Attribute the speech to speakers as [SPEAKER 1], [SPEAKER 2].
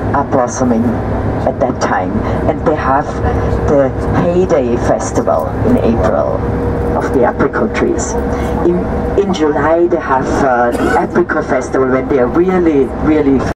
[SPEAKER 1] are blossoming at that time, and they have the heyday festival in April of the apricot trees. In July they have the apricot festival when they are really